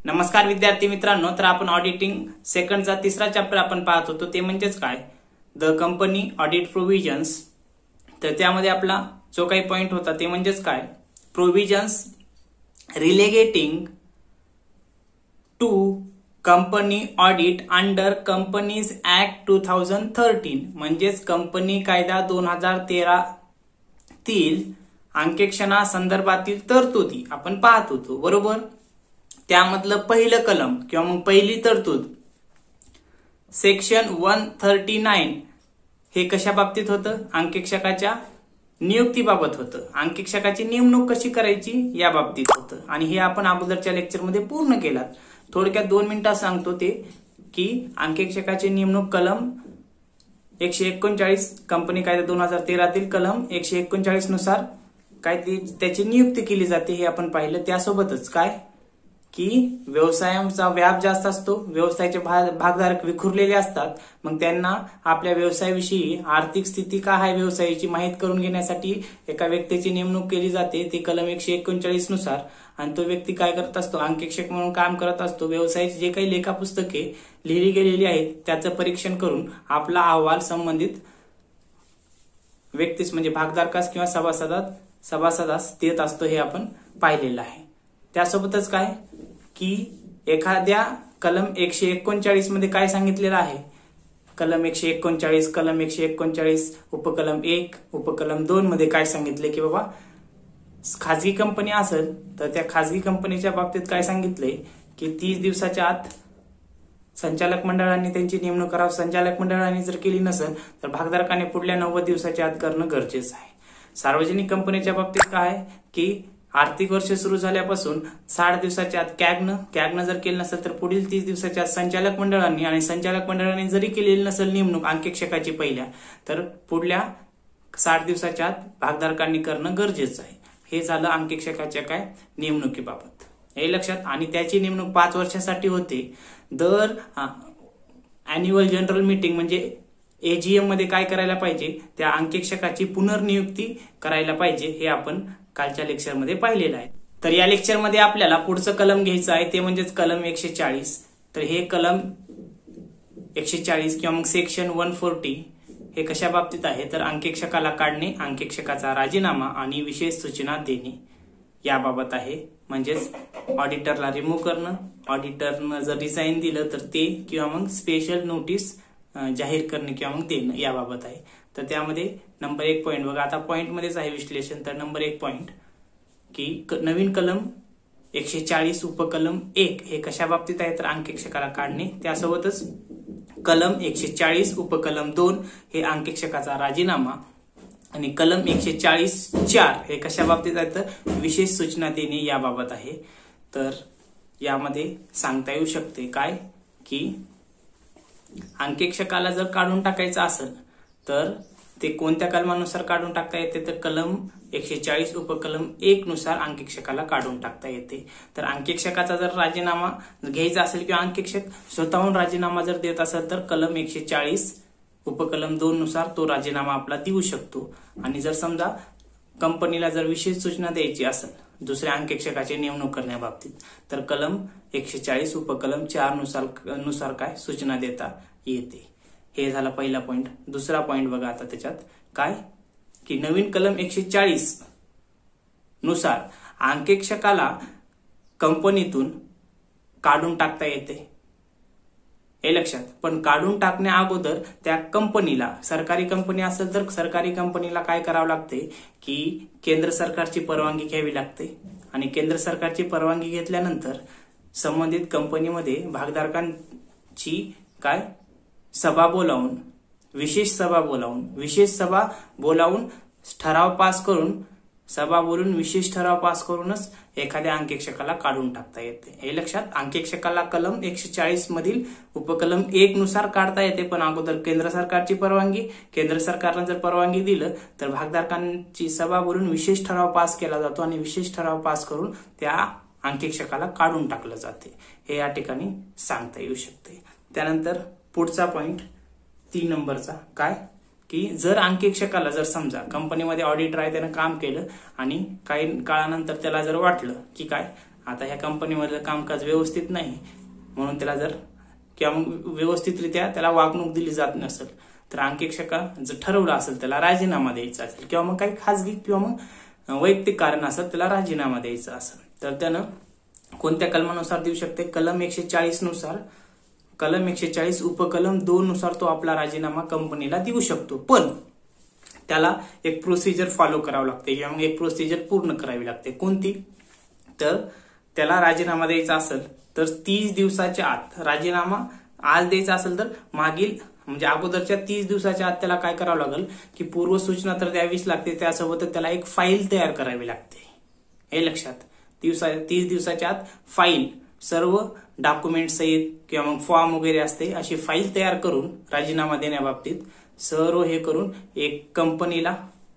नमस्कार विद्यार्थी मित्रांनो, तर आपण ऑडिटिंग सेकंडचा तिसरा चॅप्टर आपण पाहत होतो, ते म्हणजेच काय, द कंपनी ऑडिट प्रोव्हिजन्स. तर त्यामध्ये आपला जो काही पॉइंट होता ते म्हणजेच काय, provisions relegating to company audit under companies act 2013, म्हणजेच कंपनी कायदा 2013 तील अंकेक्षणा संदर्भातील तरतुदी आपण पाहत होतो, बरोबर. त्यामधलं पहिलं कलम किंवा मग पहिली तरतूद सेक्शन 139 हे कशा बाबतीत होतं, अंकेक्षकाच्या नियुक्तीबाबत होतं. अंकेक्षकाची नेमणूक कशी करायची या बाबतीत होतं आणि हे आपण अगोदरच्या लेक्चरमध्ये पूर्ण केलात. थोडक्यात 2 मिनिटात सांगतो ते की अंकेक्षकाची नेमणूक कलम 139 कंपनी कायदा 2013 तील कलम 139 नुसार काय त्याची नियुक्ती केली जाते हे आपण पाहिलं. त्यासोबतच काय की व्यवसायाचा व्याप जास्त असतो, व्यवसायाचे भागधारक विखुरलेले असतात, मग त्यांना आपल्या व्यवसायाविषयी आर्थिक स्थिती काय आहे व्यवसायाची माहित करून घेण्यासाठी एका व्यक्तीची नेमणूक केली जाते, ते कलम 139 नुसार. आणि तो व्यक्ती काय करत असतो, अंकेक्षक म्हणून काम करत असतो. व्यवसायाची जे काही लेखापुस्तके लिहिली गेलेली आहेत त्याचं परीक्षण करून आपला अहवाल संबंधित व्यक्तीस म्हणजे भागधारकास किंवा सभासदास देत असतो, हे आपण पाहिलेलं आहे. त्यासोबतच काय की एखाद्या कलम 139 मध्ये काय सांगितलेलं आहे, कलम 139 कलम 139 उपकलम 1 उपकलम 2 मध्ये काय सांगितले की बाबा खाजगी कंपनी असेल तर त्या खाजगी कंपनीच्या बाबतीत काय सांगितले की 30 दिवसाच्या आत संचालक मंडळाने त्यांची नेमणूक करावी. संचालक मंडळाने जर केली नसेल तर भागधारकाने पुढल्या 90 दिवसाच्या आत करणं गरजेचं आहे. सार्वजनिक कंपनीच्या बाबतीत काय की आर्थिक वर्ष सुरू झाल्यापासून 60 दिवसाच्या आत कॅगनं जर केलं नसेल तर पुढील 30 दिवसाच्या आत संचालक मंडळांनी, आणि संचालक मंडळाने जरी केलेली नसेल नेमणूक अंकेक्षकाची पहिल्या, तर पुढल्या 60 दिवसाच्या आत भागधारकांनी करणं गरजेचं आहे. हे झालं अंकेक्षकाच्या काय नेमणुकीबाबत, हे लक्षात. आणि त्याची नेमणूक 5 वर्षासाठी होते. दर अॅन्युअल जनरल मीटिंग म्हणजे एजीएम मध्ये काय करायला पाहिजे, त्या अंकेक्षकाची पुनर्नियुक्ती करायला पाहिजे, हे आपण कालच्या लेक्चरमध्ये पाहिलेलं आहे. तर या लेक्चरमध्ये आपल्याला पुढचं कलम घ्यायचं आहे, ते म्हणजेच कलम 140. तर हे कलम 140 किंवा मग सेक्शन 140 हे कशा बाबतीत आहे, तर अंकेक्षकाला काढणे, अंकेक्षकाचा राजीनामा आणि विशेष सूचना देणे याबाबत आहे. म्हणजेच ऑडिटरला रिमूव्ह करणं, ऑडिटरनं जर रिझाईन दिलं तर ते, किंवा मग स्पेशल नोटीस जाहीर करणे किंवा मग देणं याबाबत आहे. तर त्यामध्ये नंबर 1 पॉइंट बघा, आता पॉइंट मध्येच आहे विश्लेषण. तर नंबर 1 पॉइंट की नवीन कलम 140 उपकलम 1 हे कशा बाबतीत आहे, तर अंकेक्षकाला काढणे. त्यासोबतच कलम 140 उपकलम 2 हे अंकेक्षकाचा राजीनामा, आणि कलम 140(4) हे कशा बाबतीत आहे, तर विशेष सूचना देणे याबाबत आहे. तर यामध्ये सांगता येऊ शकते काय की अंकेक्षकाला जर काढून टाकायचं असेल तर ते कोणत्या कलमानुसार काढून टाकता येते, तर कलम 140 उपकलम 1 नुसार अंकेक्षकाला काढून टाकता येते. तर अंकेक्षकाचा जर राजीनामा घ्यायचा असेल किंवा अंकेक्षक स्वतःहून राजीनामा जर देत असेल तर कलम 140 उपकलम 2 नुसार तो राजीनामा आपला देऊ शकतो. आणि जर समजा कंपनीला जर विशेष सूचना द्यायची असेल दुसऱ्या अंकेक्षकाची नेमणूक करण्याबाबतीत, तर कलम 140 उपकलम 4 नुसार काय सूचना देता येते. हे झाला पहिला पॉइंट. दुसरा पॉइंट बघा आता त्याच्यात काय की नवीन कलम 140 नुसार अंकेक्षकाला कंपनीतून काढून टाकता येते, हे लक्षात. पण काढून टाकण्या अगोदर त्या कंपनीला, सरकारी कंपनी असेल तर सरकारी कंपनीला काय करावं लागते की केंद्र सरकारची परवानगी घ्यावी लागते, आणि केंद्र सरकारची परवानगी घेतल्यानंतर संबंधित कंपनीमध्ये भागधारकांची काय सभा बोलावून, विशेष सभा बोलावून ठराव पास करून, सभा बोलून विशेष ठराव पास करूनच एखाद्या अंकेक्षकाला काढून टाकता येते, हे लक्षात. अंकेक्षकाला कलम 140 मधील उपकलम 1 नुसार काढता येते, पण अगोदर केंद्र सरकारची परवानगी, केंद्र सरकारनं जर परवानगी दिलं तर भागधारकांची सभा बोलून विशेष ठराव पास केला जातो, आणि विशेष ठराव पास करून त्या अंकेक्षकाला काढून टाकलं जाते, हे या ठिकाणी सांगता येऊ शकते. त्यानंतर पुढचा पॉइंट 3 नंबरचा काय की जर अंकेक्षकाला जर समजा कंपनीमध्ये ऑडिटर आहे त्यानं काम केलं आणि काही काळानंतर त्याला जर वाटलं की काय आता ह्या कंपनीमधलं कामकाज व्यवस्थित नाही म्हणून त्याला जर किंवा मग व्यवस्थितरित्या त्याला वागणूक दिली जात नसेल तर अंकेक्षकानं जर ठरवलं असेल त्याला राजीनामा द्यायचा असेल किंवा मग काही खाजगी किंवा मग वैयक्तिक कारण असेल त्याला राजीनामा द्यायचा असेल तर त्यानं कोणत्या कलमानुसार देऊ शकते? कलम 140 नुसार, कलम 140 उपकलम 2 नुसार तो आपला राजीनामा कंपनीला देऊ शकतो. पण त्याला एक प्रोसिजर फॉलो करावं लागते किंवा मग एक प्रोसिजर पूर्ण करावी लागते. कोणती? तर त्याला राजीनामा द्यायचा असेल तर 30 दिवसाच्या आत, राजीनामा आज द्यायचा असेल तर मागील म्हणजे अगोदरच्या 30 दिवसाच्या आत त्याला काय करावं लागेल की पूर्व सूचना तर द्यावीच लागते, त्यासोबत त्याला एक फाईल तयार करावी लागते. हे लक्षात, 30 दिवसाच्या आत फाईल सर्व डॉक्युमेंट सहित किंवा मग फॉर्म वगैरे असते अशी फाईल तयार करून राजीनामा देण्याबाबतीत सर्व हे करून एक कंपनीला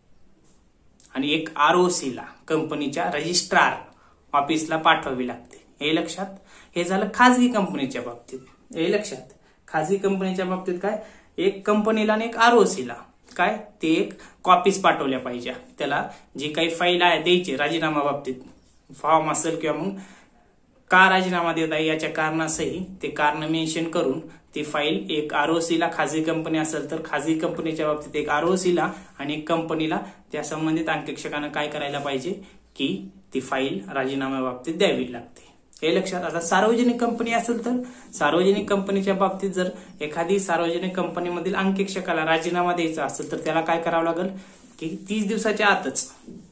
आणि एक ROCला कंपनीच्या रजिस्ट्रार ऑफिसला पाठवावी लागते. हे लक्षात. हे झालं खाजगी कंपनीच्या बाबतीत. हे लक्षात, खाजगी कंपनीच्या बाबतीत काय, एक कंपनीला आणि एक ROCला काय ते एक कॉपीज पाठवल्या पाहिजे. त्याला जी काही फाईल आहे द्यायची राजीनामा बाबतीत, फॉर्म असेल किंवा मग का राजीनामा देत आहे याच्या कारणासही ते कारण मेन्शन करून ती फाईल एक ROCला, खाजगी कंपनी असेल तर खाजगी कंपनीच्या बाबतीत एक ROCला आणि एक कंपनीला त्या संबंधित अंकेक्षकानं काय करायला पाहिजे की ती फाईल राजीनामा बाबतीत द्यावी लागते. हे लक्षात. आता सार्वजनिक कंपनी असेल तर सार्वजनिक कंपनीच्या बाबतीत जर एखादी सार्वजनिक कंपनीमधील अंकेक्षकाला राजीनामा द्यायचा असेल तर त्याला काय करावं लागेल की 30 दिवसाच्या आतच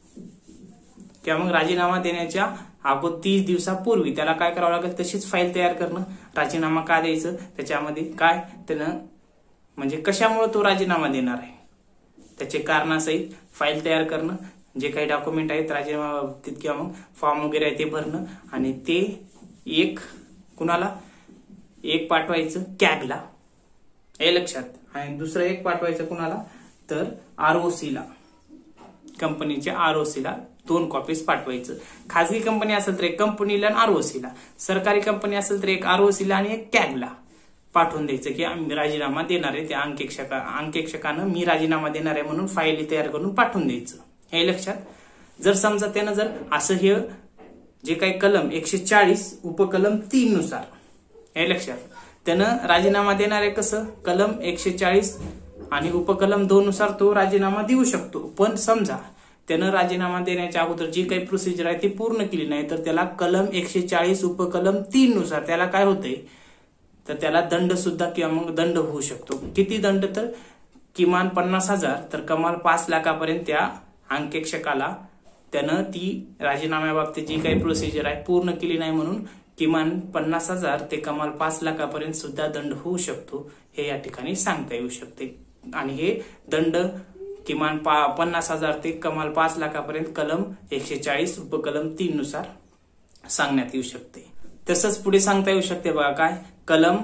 किंवा मग राजीनामा देण्याच्या अगोदर 30 दिवसापूर्वी त्याला काय करावं लागेल, तशीच फाईल तयार करणं. राजीनामा का द्यायचं, त्याच्यामध्ये काय त्यानं म्हणजे कशामुळे तो राजीनामा देणार आहे त्याचे कारणासहित फाईल तयार करणं, जे काही डॉक्युमेंट आहेत राजीनामा बाबतीत किंवा मग फॉर्म वगैरे आहे ते भरणं आणि ते एक कुणाला, एक पाठवायचं कॅगला. हे लक्षात. आणि दुसरं एक पाठवायचं कुणाला तर ROCला, कंपनीच्या ROCला 2 कॉपीज पाठवायचं. खाजगी कंपनी असेल तर एक कंपनीला आणि ROCला, सरकारी कंपनी असेल तर एक ROCला आणि एक कॅगला पाठवून द्यायचं की आम्ही राजीनामा देणार आहे, त्या अंकेक्षकानं मी राजीनामा देणार आहे म्हणून फाईल तयार करून पाठवून द्यायचं. हे लक्षात. जर समजा त्यानं जर असं हे जे काही कलम 140 उपकलम 3 नुसार, हे लक्षात, त्यानं राजीनामा देणार आहे कसं, कलम 140 आणि उपकलम 2 नुसार तो राजीनामा देऊ शकतो. पण समजा त्यानं राजीनामा देण्याच्या अगोदर जी काही प्रोसिजर आहे ती पूर्ण केली नाही तर त्याला कलम 140 उपकलम 3 नुसार त्याला काय होतंय तर त्याला दंड सुद्धा किंवा मग दंड होऊ शकतो. किती दंड तर किमान 50,000 तर कमाल 5 लाखापर्यंत त्या अंकेक्षकाला त्यानं ती राजीनाम्याबाबतीत जी काही प्रोसिजर आहे पूर्ण केली नाही म्हणून किमान 50,000 ते कमाल 5 लाखापर्यंत सुद्धा दंड होऊ शकतो. हे या ठिकाणी सांगता येऊ शकते. आणि हे दंड किमान 50,000 ते कमाल 5 लाखापर्यंत कलम 140 उपकलम 3 नुसार सांगण्यात येऊ शकते. तसंच पुढे सांगता येऊ शकते बघा काय, कलम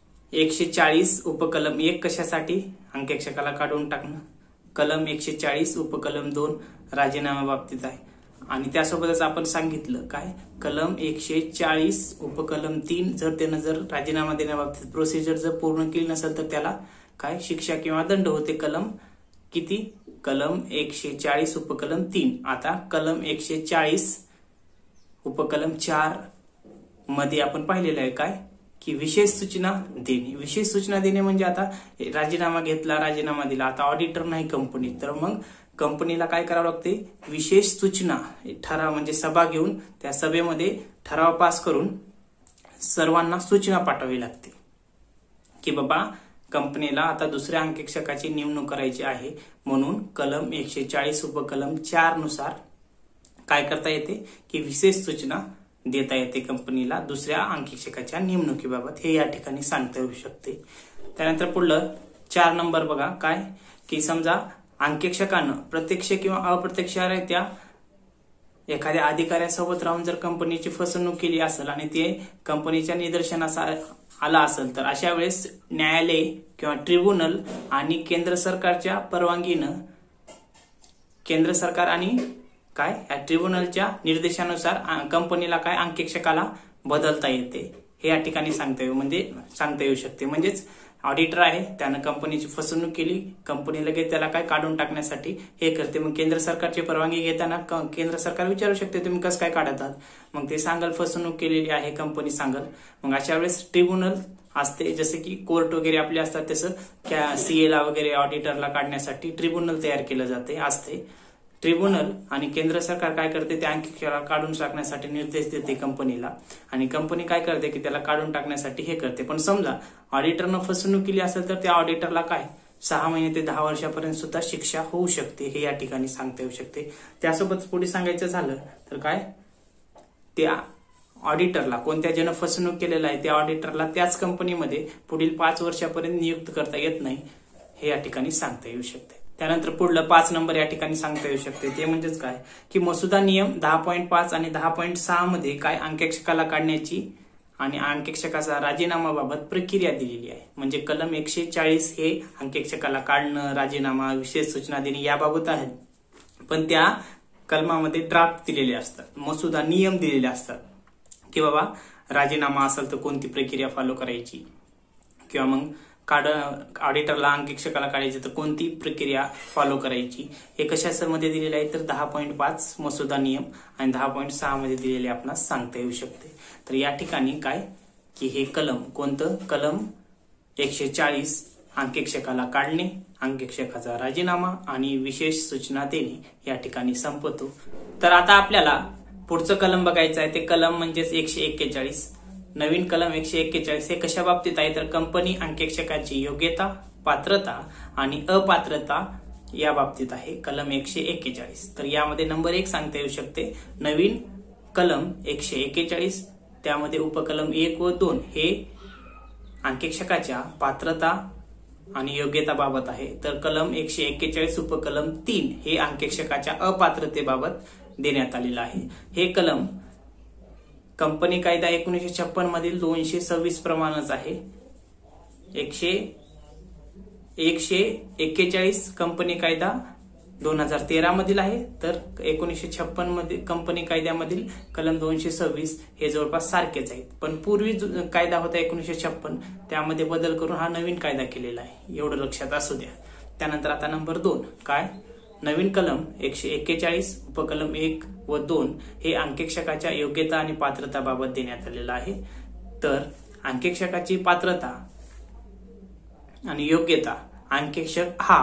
140 उपकलम 1 कशासाठी, अंकेक्षकाला काढून टाकणं. कलम 140 उपकलम 2 राजीनामा बाबतीत आहे. आणि त्यासोबतच आपण सांगितलं काय, कलम 140 उपकलम 3 जर त्यानं जर राजीनामा देण्याबाबतीत प्रोसिजर जर पूर्ण केली नसेल तर त्याला काय शिक्षा किंवा दंड होते. कलम किती, कलम 140 उपकलम 3. आता कलम 140 उपकलम 4 मध्ये आपण पाहिलेलं आहे काय की विशेष सूचना देणे. विशेष सूचना देणे म्हणजे आता राजीनामा घेतला, राजीनामा दिला, आता ऑडिटर नाही कंपनी, तर मग कंपनीला काय करावं लागते, विशेष सूचना ठराव म्हणजे सभा घेऊन त्या सभेमध्ये ठराव पास करून सर्वांना सूचना पाठवावी लागते की बाबा कंपनीला आता दुसऱ्या अंकेक्षकाची नेमणूक करायची आहे म्हणून कलम 140 उपकलम 4 नुसार काय करता येते की विशेष सूचना देता येते कंपनीला दुसऱ्या अंकेक्षकाच्या नेमणुकीबाबत. हे या ठिकाणी सांगता येऊ शकते. त्यानंतर पुढलं 4 नंबर बघा काय की समजा अंकेक्षकानं प्रत्यक्ष किंवा अप्रत्यक्षरित्या एखाद्या अधिकाऱ्यासोबत राहून जर कंपनीची फसवणूक केली असेल आणि ते कंपनीच्या निदर्शनास आला असेल तर अशा वेळेस न्यायालय किंवा ट्रिब्युनल आणि केंद्र सरकारच्या परवानगीनं केंद्र सरकार आणि काय या ट्रिब्युनलच्या निर्देशानुसार कंपनीला काय अंकेक्षकाला बदलता येते. हे या ठिकाणी सांगता येऊ शकते. म्हणजेच ऑडिटर आहे, त्यानं कंपनीची फसवणूक केली, कंपनी लगेच त्याला काय काढून टाकण्यासाठी हे करते. मग केंद्र सरकारची परवानगी घेताना केंद्र सरकार विचारू शकते तुम्ही कसं काय काढत आहात, मग ते सांगल फसवणूक केलेली आहे कंपनी सांगल. मग अशा वेळेस ट्रिब्युनल असते, जसे की कोर्ट वगैरे आपले असतात तसं सीएला वगैरे ऑडिटरला काढण्यासाठी ट्रिब्युनल तयार केलं जाते असते. ट्रिब्युनल आणि केंद्र सरकार काय करते, त्या अंकीक्षकाला काढून टाकण्यासाठी निर्देश देते कंपनीला, आणि कंपनी काय करते की त्याला काढून टाकण्यासाठी हे करते. पण समजा ऑडिटरनं फसवणूक केली असेल तर त्या ऑडिटरला काय 6 महिने ते 10 वर्षापर्यंत सुद्धा शिक्षा होऊ शकते, हे या ठिकाणी सांगता येऊ शकते. त्यासोबत पुढे सांगायचं झालं तर काय, त्या ऑडिटरला कोणत्या ज्यानं फसवणूक केलेला आहे त्या ऑडिटरला त्याच कंपनीमध्ये पुढील 5 वर्षापर्यंत नियुक्त करता येत नाही, हे या ठिकाणी सांगता येऊ शकते. त्यानंतर पुढलं 5 नंबर या ठिकाणी सांगता येऊ शकते, ते म्हणजेच काय की मसुदा नियम 10.5 आणि 10.6 मध्ये काय अंकेक्षकाला काढण्याची आणि अंकेक्षकाचा राजीनामाबाबत प्रक्रिया दिलेली आहे. म्हणजे कलम 140 हे अंकेक्षकाला काढणं, राजीनामा, विशेष सूचना देणे याबाबत आहे. पण त्या कलमामध्ये ड्राफ्ट दिलेले असतात, मसुदा नियम दिलेले असतात की बाबा राजीनामा असेल तर कोणती प्रक्रिया फॉलो करायची, किंवा मग ऑडिटरला अंकेक्षकाला काढायची तर कोणती प्रक्रिया फॉलो करायची, हे कशामध्ये दिलेले आहे तर 10.5 मसुदा नियम आणि 10.6 मध्ये दिलेले आपणास सांगता येऊ शकते. तर या ठिकाणी काय की हे कलम कोणतं, कलम 140 अंकेक्षकाला काढणे, अंकेक्षकाचा राजीनामा आणि विशेष सूचना देणे या ठिकाणी संपतो. तर आता आपल्याला पुढचं कलम बघायचं आहे, ते कलम म्हणजेच 141. नवीन कलम 141 हे कशा बाबतीत आहे तर कंपनी अंकेक्षकाची योग्यता, पात्रता आणि अपात्रता या बाबतीत आहे कलम 141. तर यामध्ये नंबर 1 सांगता येऊ शकते नवीन कलम 141, त्यामध्ये उपकलम 1 व 2 हे अंकेक्षकाच्या पात्रता आणि योग्यताबाबत आहे. तर कलम 141 उपकलम 3 हे अंकेक्षकाच्या अपात्रतेबाबत देण्यात आलेलं आहे. हे कलम कंपनी कायदा 1956 मधील 226 प्रमाणच आहे. 141 कंपनी कायदा 2013 मधील आहे, तर 1956 मध्ये कंपनी कायद्यामधील कलम 226 हे जवळपास सारखेच आहेत. पण पूर्वी कायदा होता 1956, त्यामध्ये बदल करून हा नवीन कायदा केलेला आहे, एवढं लक्षात असू द्या. त्यानंतर आता नंबर 2 काय, नवीन कलम 141 उपकलम 1 व 2 हे अंकेक्षकाच्या योग्यता आणि पात्रताबाबत देण्यात आलेलं आहे. तर अंकेक्षकाची पात्रता आणि योग्यता, अंकेक्षक हा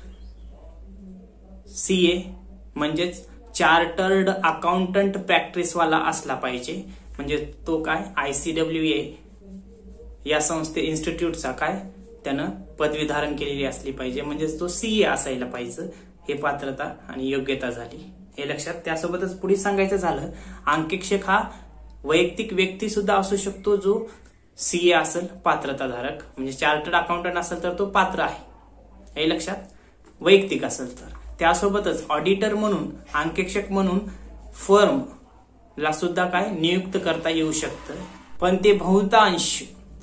सीए म्हणजेच चार्टर्ड अकाउंटंट प्रॅक्टिसवाला असला पाहिजे. म्हणजे तो काय ICWA या इन्स्टिट्यूटचा काय त्यानं पदवी धारण केलेली असली पाहिजे, म्हणजेच तो सीए असायला पाहिजे. हे पात्रता आणि योग्यता झाली, हे लक्षात. त्यासोबतच पुढे सांगायचं झालं, अंकेक्षक हा वैयक्तिक व्यक्ती सुद्धा असू शकतो जो सीए असेल पात्रताधारक, म्हणजे चार्टर्ड अकाउंटंट असेल तर तो पात्र आहे, हे लक्षात. वैयक्तिक असेल तर त्यासोबतच ऑडिटर म्हणून, अंकेक्षक म्हणून फर्मला सुद्धा काय नियुक्त करता येऊ शकतं. पण ते बहुतांश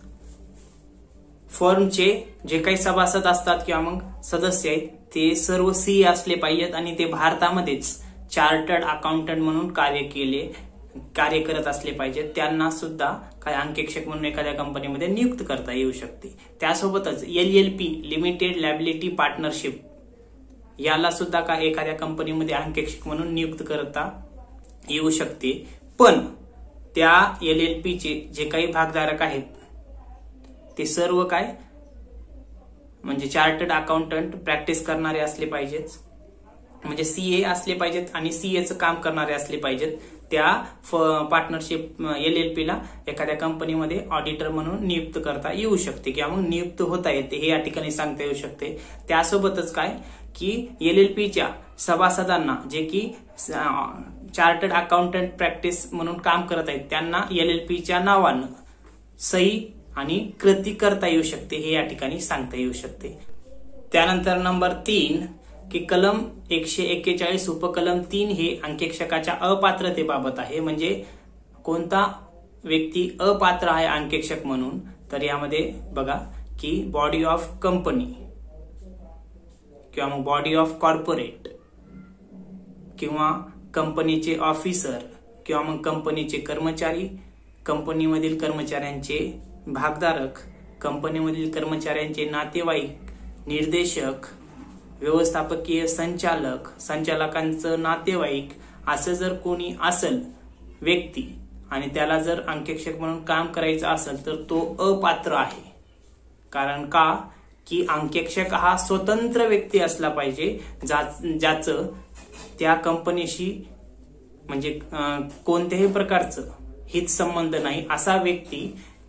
फर्मचे जे काही सभासद असतात किंवा मग सदस्य आहेत ते सर्व सीए असले पाहिजेत आणि ते भारतामध्येच चार्टर्ड अकाउंटंट म्हणून कार्य करत असले पाहिजेत. त्यांना सुद्धा काय अंकेक्षक म्हणून एखाद्या कंपनीमध्ये नियुक्त करता येऊ शकते. त्यासोबतच LLP लिमिटेड लॅबिलिटी पार्टनरशिप याला सुद्धा काय एखाद्या कंपनीमध्ये अंकेक्षक म्हणून नियुक्त करता येऊ शकते. पण त्या LLP चे जे काही भागधारक आहेत ते सर्व काय म्हणजे चार्टर्ड अकाउंटंट प्रॅक्टिस करणारे असले पाहिजेत, म्हणजे सीए असले पाहिजेत आणि सीएचं काम करणारे असले पाहिजेत. त्या पार्टनरशिप LLP ला एखाद्या कंपनीमध्ये ऑडिटर म्हणून नियुक्त करता येऊ शकते किंवा मग नियुक्त होता येते, हे या ठिकाणी सांगता येऊ शकते. त्यासोबतच काय की LLPच्या सभासदांना जे की चार्टर्ड अकाउंटंट प्रॅक्टिस म्हणून काम करत आहेत त्यांना LLPच्या नावानं सही आणि कृती करता येऊ शकते, हे या ठिकाणी सांगता येऊ शकते. त्यानंतर नंबर 3 की कलम 141 उपकलम 3 हे अंकेक्षकाच्या अपात्रतेबाबत आहे. म्हणजे कोणता व्यक्ती अपात्र आहे अंकेक्षक म्हणून, तर यामध्ये बघा की बॉडी ऑफ कंपनी किंवा मग बॉडी ऑफ कॉर्पोरेट किंवा कंपनीचे ऑफिसर किंवा मग कंपनीचे कर्मचारी कंपनीमधील कर्मचाऱ्यांचे भागधारक, कंपनीमधील कर्मचाऱ्यांचे नातेवाईक, निर्देशक, व्यवस्थापकीय संचालक, संचालकांचं नातेवाईक असं जर कोणी असेल व्यक्ती आणि त्याला जर अंकेक्षक म्हणून काम करायचं असेल तर तो अपात्र आहे. कारण का की अंकेक्षक हा स्वतंत्र व्यक्ती असला पाहिजे ज्याचं त्या कंपनीशी म्हणजे कोणत्याही प्रकारचं हित संबंध नाही असा व्यक्ती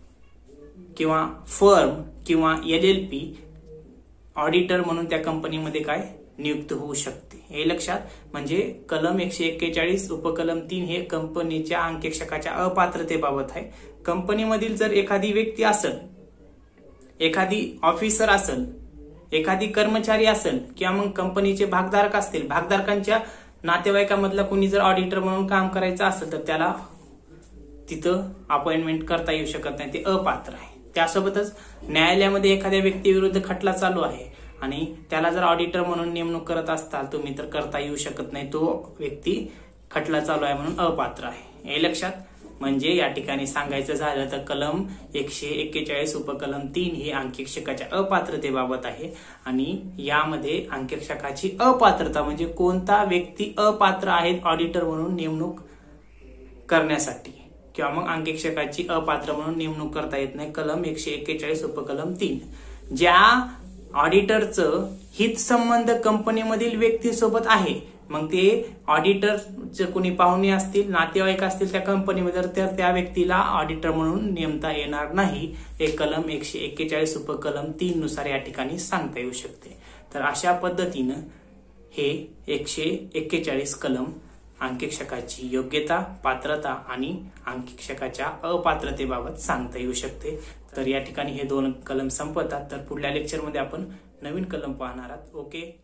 किंवा फर्म किंवा LLP ऑडिटर म्हणून त्या कंपनीमध्ये काय नियुक्त होऊ शकते. हे लक्षात. म्हणजे कलम 141 उपकलम 3 हे कंपनीच्या अंकेक्षकाच्या अपात्रतेबाबत आहे. कंपनीमधील जर एखादी व्यक्ती असेल, एखादी ऑफिसर असेल, एखादी कर्मचारी असेल किंवा मग कंपनीचे भागधारक असतील, भागधारकांच्या नातेवाईकामधला कोणी जर ऑडिटर म्हणून काम करायचं असेल तर त्याला तिथं अपॉइंटमेंट करता येऊ शकत नाही, ते अपात्र आहे. त्यासोबतच न्यायालयामध्ये एखाद्या व्यक्तीविरुद्ध खटला चालू आहे आणि त्याला जर ऑडिटर म्हणून नेमणूक करत असताल तुम्ही तर करता येऊ शकत नाही, तो व्यक्ती खटला चालू आहे म्हणून अपात्र आहे. हे लक्षात. म्हणजे या ठिकाणी सांगायचं झालं तर कलम 141 उपकलम 3 हे अंकेक्षकाच्या अपात्रतेबाबत आहे आणि यामध्ये अंकेक्षकाची अपात्रता म्हणजे कोणता व्यक्ती अपात्र आहे ऑडिटर म्हणून नेमणूक करण्यासाठी किंवा मग अंकेक्षकाची अपात्र म्हणून नेमणूक करता येत नाही. कलम 141 उपकलम 3. ज्या ऑडिटरचं हित संबंध कंपनीमधील व्यक्तीसोबत आहे, मग ते ऑडिटरचे कोणी पाहुणे असतील, नातेवाईक असतील त्या कंपनीमध्ये तर त्या व्यक्तीला ऑडिटर म्हणून नेमता येणार नाही. हे कलम 141 उपकलम 3 नुसार या ठिकाणी सांगता येऊ शकते. तर अशा पद्धतीनं हे 141 कलम अंकेक्षकाची योग्यता, पात्रता आणि अंकेक्षकाच्या अपात्रतेबाबत सांगता येऊ शकते. तर या ठिकाणी हे 2 कलम संपतात. तर पुढल्या लेक्चरमध्ये आपण नवीन कलम पाहणार आहोत. ओके.